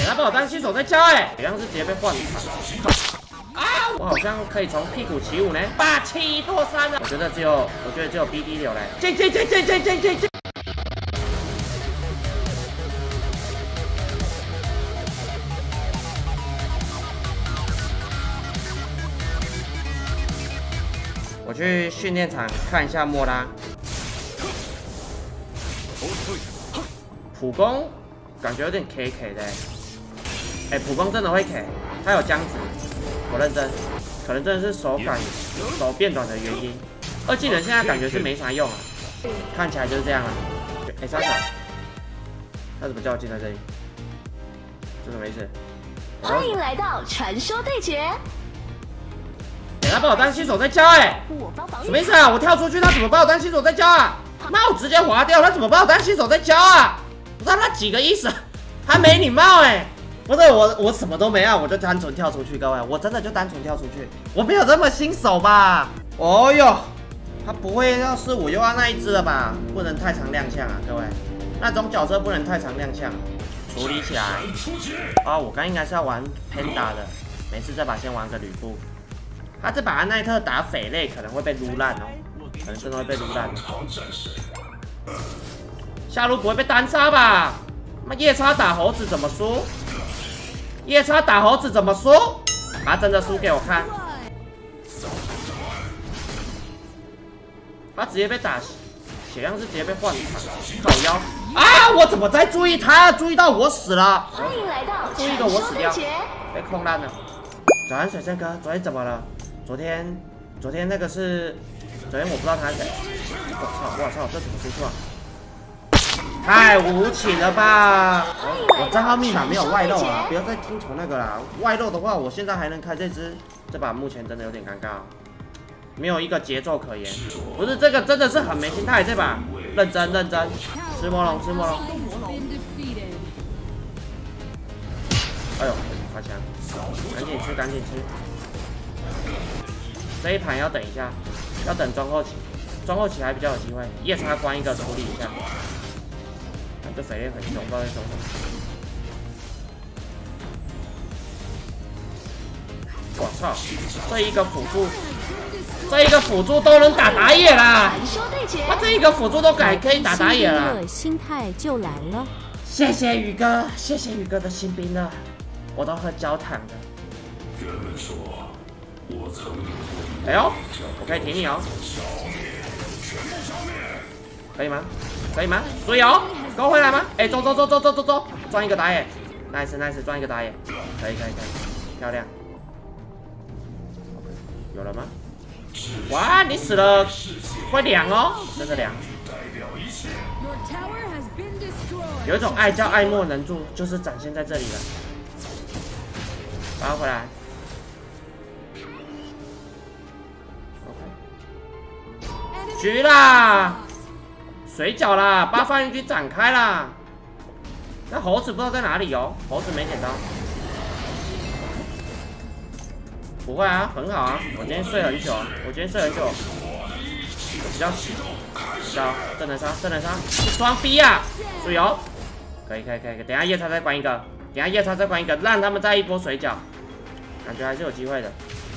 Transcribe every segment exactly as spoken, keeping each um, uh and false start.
他把我当新手在教哎，好像是直接被换场。啊！我好像可以从屁股起舞呢，霸气落山了。我觉得只有，我觉得只有 B D 流嘞。进进进进进进进进！我去训练场看一下莫拉。普攻感觉有点 K K 的，哎、欸，普攻真的会 K， 他有僵直，我认真，可能真的是手感手变短的原因。二技能现在感觉是没啥用啊，看起来就是这样啊。哎、欸，莎莎，他怎么叫我进来这里？这什么意思？ 欢迎来到传说对决。 欸、他把我当新手在教哎、欸，什么意思啊？我跳出去，他怎么把我当新手在教啊？妈，我直接滑掉，他怎么把我当新手在教啊？不知道他几个意思，还没礼貌哎、欸！不是我，我什么都没有，我就单纯跳出去，各位，我真的就单纯跳出去，我没有这么新手吧？哦哟，他不会要是我又要那一只了吧？不能太常亮相啊，各位，那种角色不能太常亮相，处理起来。啊，我刚应该是要玩 Panda 的，没事这把先玩个吕布。他这把安奈特打匪类可能会被撸烂哦，可能真的会被撸烂。下路不会被单杀吧？那夜叉打猴子怎么输？夜叉打猴子怎么输？他真的输给我看。他直接被打，血量是直接被换场，靠腰啊！我怎么在注意他？注意到我死了。 欢迎来到注意到我死掉，被控烂了。早安，水生哥，昨天怎么了？昨天，昨天那个是，昨天我不知道他是谁。我操，我操，这怎么出错啊？太无情了吧！我账号密码没有外漏啊，不要再听从那个啦。外漏的话，我现在还能开这只，这把目前真的有点尴尬，没有一个节奏可言。不是这个真的是很没心态，这把认真认真，吃魔龙吃魔龙。哎呦，发枪，赶紧吃赶紧吃。这一盘要等一下，要等中后期，中后期还比较有机会。夜叉关一个处理一下。这匪类很凶，不知道在凶什么。我操，这一个辅助，这一个辅助都能打打野啦！他这一个辅助都改可以打打野了。 心态就来了。 谢谢宇哥，谢谢宇哥的新兵了，我都喝焦糖的。哎呦，我可以挺你哦。可以吗？可以吗？追哦！勾回来吗？哎、欸，走走走走走走走，赚一个打野 ，nice nice， 赚一个打野，可以可以可以，漂亮。有了吗？哇，你死了，会凉哦，真的凉。有一种爱叫爱莫能助，就是展现在这里了。拉回来。OK， 局啦！水饺啦，八方云集展开啦！那猴子不知道在哪里哦，猴子没捡到。不会啊，很好啊，我今天睡很久，我今天睡很久，我比较喜，比较正能杀，正能杀，双逼啊！水油，可以可以可以，等一下夜叉再关一个，等一下夜叉再关一个，让他们再一波水饺，感觉还是有机会的。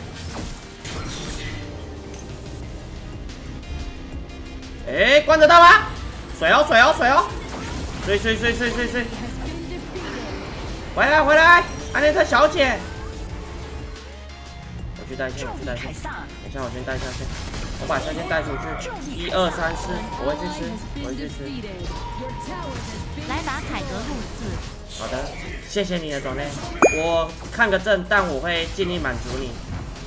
哎、欸，关得到吗？水哦水哦水哦，水水水水水水，回来回来，安内特小姐，我去带线，我去带线，等一下我先带下线，我把下线带出去，一二三四，我会去吃，我会去吃。 来打凯格路四。 好的，谢谢你的总内，我看个阵，但我会尽力满足你。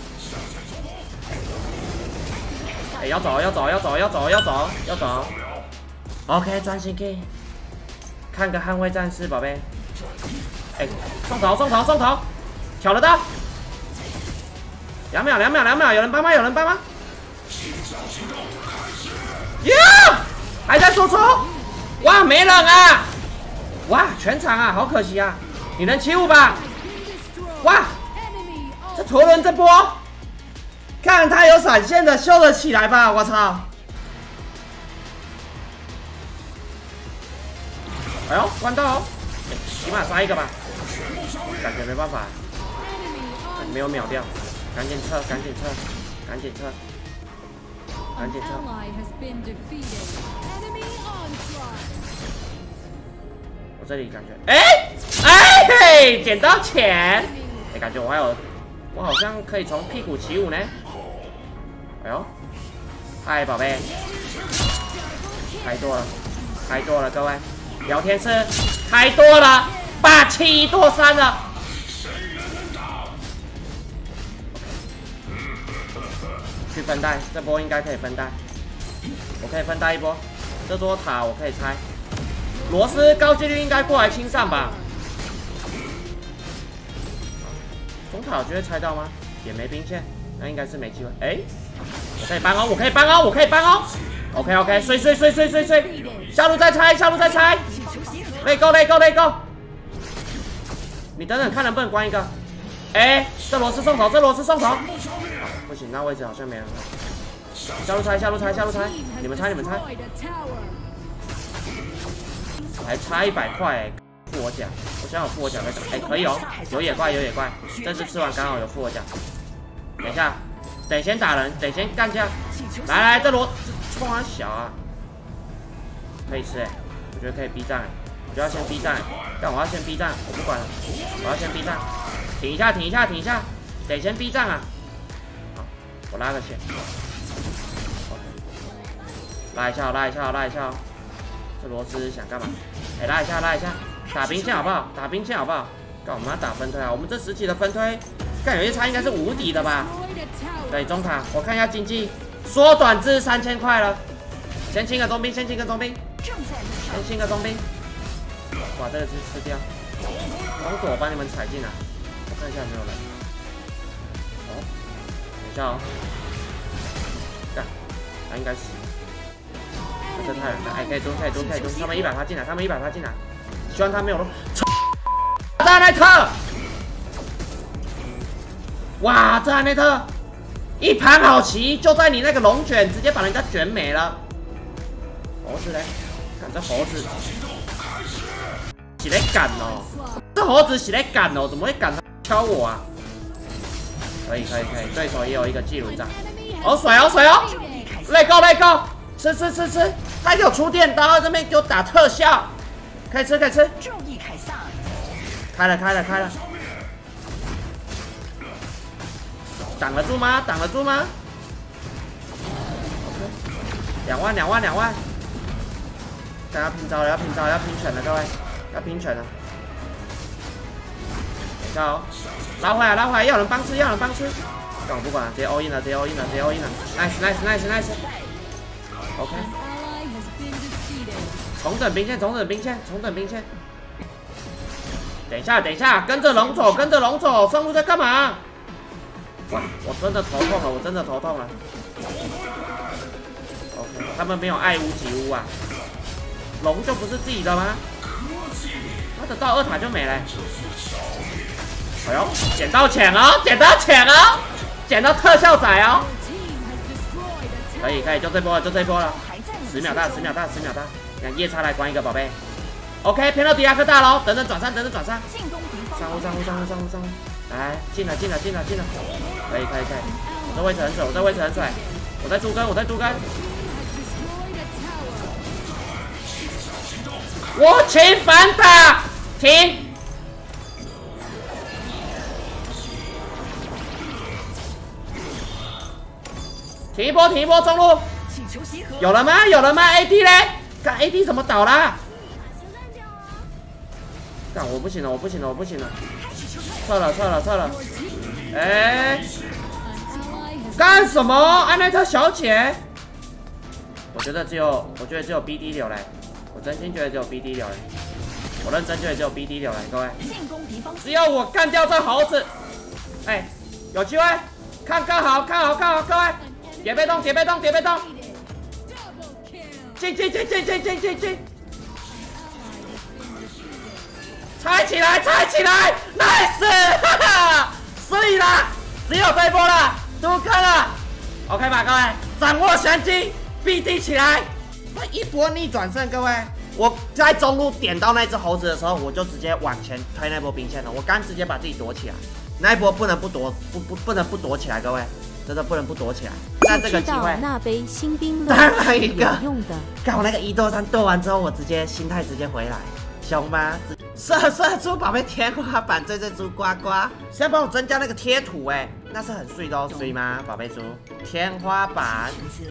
哎、欸，要走，要走，要走，要走，要走，要走。OK， 专心 K， 看个捍卫战士，宝贝。哎、欸，送头，送头，送头，挑得到。两秒，两秒，两秒，有人帮吗？有人帮吗？呀，还在输出。哇，没人啊！哇，全场啊，好可惜啊！你能起舞吧？哇，这陀轮这波。看他有闪现的，秀了起来吧！我操！哎呦，关到哦，欸、起码杀一个吧。 感觉没办法，没有秒掉，赶紧撤，赶紧撤，赶紧撤，赶紧撤。我这里感觉，哎哎嘿，捡到钱！哎，感觉我还有，我好像可以从屁股起舞呢。哎呦，嗨，宝贝，开多了，开多了，各位，聊天室开多了，霸气一多三了。去分带，这波应该可以分带，我可以分带一波。这座塔我可以拆，罗斯高几率应该过来清上吧。中塔有机会拆到吗？也没兵线，那应该是没机会。哎、欸，我可以搬哦，我可以搬哦，我可以搬哦。OK OK， 碎碎碎碎碎碎，下路再拆，下路再拆。Let go Let go Let go。你等等看能不能关一个。哎、欸，这罗斯送头，这罗斯送头。啊、不行，那位置好像没人。下路拆，下路拆，下路拆，你们拆，你们拆。还差一百块、欸，付我奖。我想有付我奖在这，哎、欸，可以哦，有野怪，有野怪，这次吃完刚好有付我奖。等一下，得先打人，得先干架。来来，这罗冲他小啊，可以吃哎、欸，我觉得可以逼战哎、欸，我就要先逼战、欸，但我要先逼战，我不管了，我要先逼战，停一下，停一下，停一下，得先逼战啊。好，我拉个线，拉一下，拉一下，拉一下哦。这罗斯想干嘛？哎、欸，拉一下，拉一下，打兵线好不好？打兵线好不好？干我们要打分推啊！我们这时期的分推，干有些差应该是无敌的吧？对，中塔，我看一下经济，缩短至三千块了。先清个中兵，先清个中兵，先清个中兵。哇，这个是吃掉。龙左，我帮你们踩进来，我看一下有没有人。哦，等一下哦。干，他应该死。这太远了，哎，可以蹲，可以蹲，可以蹲。他们一百发进来，他们一百发进来。希望他没有落。扎内特！哇，扎内特！一盘好棋，就在你那个龙卷，直接把人家卷没了。猴子嘞，看这猴子，是在赶哦，这猴子是在赶哦，怎么会赶他敲我啊？可以可以可以，对手也有一个技轮杖，好甩哦甩哦 ，Let go Let go， 吃吃吃吃，他给我出电刀，这边给我打特效，可以吃可以吃，开了开了开了。挡得住吗？挡得住吗？两万两万两万！大家拼招了，要拼招了，要拼拳了，各位，要拼拳了。等一下哦，拉回来拉回来，要人帮吃，要人帮吃。但我不管了，直接 all in 了，直接 all in 了，直接 all in 了。Nice nice nice nice。OK。重整兵线，重整兵线，重整兵线。等一下等一下，跟着龙走，跟着龙走，上路在干嘛？哇！我真的头痛了，我真的头痛了。OK， 他们没有爱屋及乌啊，龙就不是自己的吗？他的到二塔就没了。哎呦，捡到钱哦，捡到钱哦，捡到特效仔哦。可以可以，就这波了，就这波了。十秒大，十秒大，十秒大。让夜叉来关一个宝贝。OK， 偏到迪亚克大喽，等等转上，等等转上。上路上路上路上路上路。来，进来进来进来进来，可以可以可以，我这位置很水，我这位置很水，我在猪根，我在猪根，我请反打，停，停一波停一波中路，有了吗？有了吗 ？A D 嘞？看 A D 怎么倒啦？干我不行了，我不行了，我不行了。撤了，撤了，撤了！哎、欸，干什么？安奈特小姐？我觉得只有，我觉得只有 B D 流嘞，我真心觉得只有 B D 流嘞，我认真觉得只有 B D 流嘞，各位。只有我干掉这猴子，哎、欸，有机会，看看好，看好，看好，各位，叠被动，叠被动，叠被动，进进进进进进进进！拆起来，拆起来 ，nice， 哈哈，碎了，只有这一波了，都看了 ，OK 吧，各位，掌握玄机 ，B D 起来，那一波逆转胜，各位， 我在中路点到那只猴子的时候，我就直接往前推那波兵线了。我刚直接把自己躲起来，那一波不能不躲，不不不能不躲起来，各位，真的不能不躲起来。那这个机会， 那杯新冰乐当然一个用的。 看我那个一斗三斗完之后，我直接心态直接回来，凶吗？射射出宝贝天花板，追追猪呱呱，现在帮我增加那个贴图，哎，那是很碎的哦，碎吗？宝贝猪，天花板